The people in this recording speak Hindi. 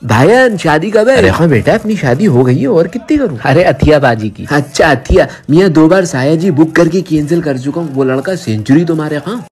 भाईजान शादी कब है? अरे हाँ बेटा अपनी शादी हो गई है और कितनी करूँ? अरे अथिया बाजी की। अच्छा अथिया, मैं 2 बार साया जी बुक करके कैंसिल कर चुका हूँ। वो लड़का सेंचुरी तुम्हारे। हाँ